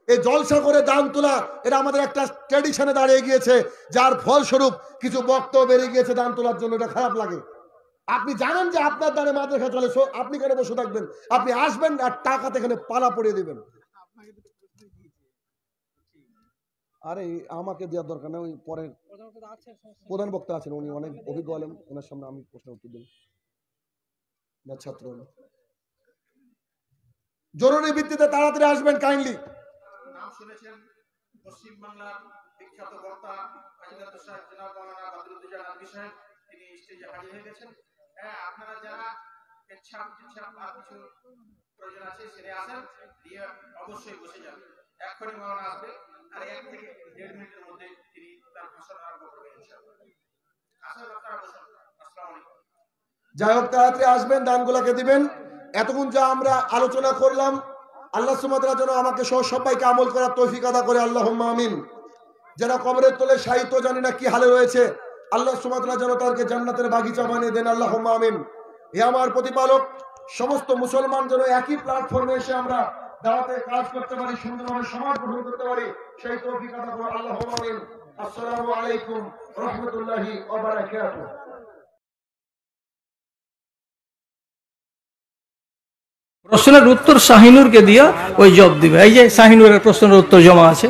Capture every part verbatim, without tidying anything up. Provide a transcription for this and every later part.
এই জলসা করে দান তোলা এটা আমাদের একটা ট্র্যাডিশনে দাঁড়িয়ে গিয়েছে, যার ফলস্বরূপ কিছু বক্তব্য বেরিয়ে গিয়েছে দান তোলার জন্য। এটা খারাপ লাগে। আপনি জানেন যে আপনার দানে মাদ্রাসা চলে, আপনি কেন বসে থাকবেন? আপনি আসবেন আর টাকাতে এখানে পালা পড়িয়ে দেবেন। আরে আমাকে দেওয়ার দরকার নেই, ওই পরে প্রধান বক্তা আছেন, উনি অনেক অভিজ্ঞ আলেম, ওনার সামনে আমি প্রশ্ন উত্তর দিন। ছাত্র জরুরি ভিত্তিতে তাড়াতাড়ি আসবেন কাইন্ডলি। নাম শুনেছেন পশ্চিম বাংলার বিখ্যাত বক্তা কাজী সাহেব জনাব মাওলানা বদরুদ্দোজা নদভী সাহেব, তিনি স্টেজে হাজির হয়ে গেছেন। হ্যাঁ, আপনারা যারা ইচ্ছা ইচ্ছা আর কিছু প্রয়োজন আছে সেরে আসেন, দিয়ে অবশ্যই বসে যান। এখনই মাওলানা আসবে, আর এক থেকে দেড় মিনিটের মধ্যে তিনি তার ভাষণ আরম্ভ করবেন ইনশাআল্লাহ। আসেন আপনারা বসুন। আসসালামু আলাইকুম। যাই হোক, তাড়াতাড়ি আসবেন, দানগুলোকে দিবেন। এতক্ষণ যা আমরা আলোচনা করলাম, আল্লাহ সুবহানাহু ওয়া তাআলা যেন আমাকে সহ সবাইকে আমল করার তৌফিক আদা করে, আল্লাহুম্মা আমিন। যারা কবরের তলে শায়িত জানি না কি হালে রয়েছে, আল্লাহ সুবহানাহু ওয়া তাআলা যেন তাদেরকে জান্নাতের বাগিচা বানিয়ে দেন, আল্লাহুম্মা আমিন। হে আমার প্রতিপালক, সমস্ত মুসলমান যেন একই প্ল্যাটফর্মে এসে আমরা দাওয়াতে কাজ করতে পারি, সুন্দরভাবে সমাজ গঠন করতে পারি, সেই তৌফিক আদা করো, আল্লাহুম্মা আমিন। আসসালামু আলাইকুম ওয়া রাহমাতুল্লাহি ওয়া বারাকাতুহু। প্রশ্নের উত্তর শাহিনুরকে দিয়া ওই জব দিবে। এই যে শাহিনুরের প্রশ্নের উত্তর জমা আছে,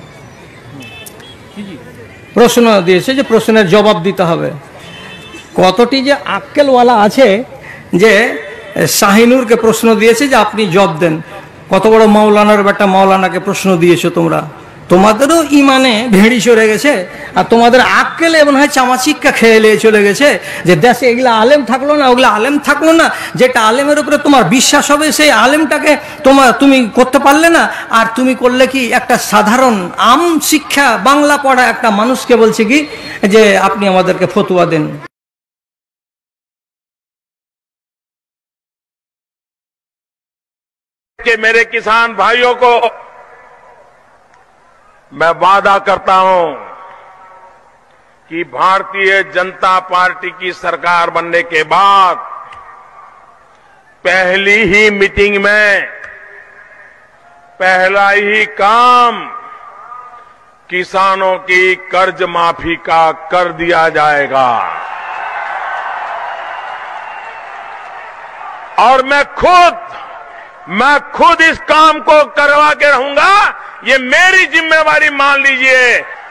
প্রশ্ন দিয়েছে যে প্রশ্নের জবাব দিতে হবে। কতটি যে আক্কেলওয়ালা আছে যে শাহিনুরকে প্রশ্ন দিয়েছে যে আপনি জব দেন। কত বড় মাওলানার বেটা মাওলানাকে প্রশ্ন দিয়েছো তোমরা, তোমাদেরও ইমানে ভেড়ি চড়ে গেছে, আর তোমাদের আক্কেলে এমন হয় চামাচিক্কা খেয়ে নিয়ে চলে গেছে যে দেশে এগুলা আলেম থাকলো না, ওগুলা আলেম থাকলো না, যেটা আলেমের উপরে তোমার বিশ্বাস হবে সেই আলেমটাকে তোমার তুমি করতে পারলে না। আর তুমি করলে কি একটা সাধারণ আম শিক্ষা বাংলা পড়া একটা মানুষকে বলছে কি যে আপনি আমাদেরকে ফতোয়া দেন। कि मेरे किसान भाइयों को मैं वादा करता हूं कि भारतीय जनता पार्टी की सरकार बनने के बाद पहली ही मीटिंग में पहला ही काम किसानों की कर्ज माफी का कर दिया जाएगा। और मैं खुद मैं खुद इस काम को करवा के रहूंगा, ये मेरी जिम्मेवारी मान लीजिए।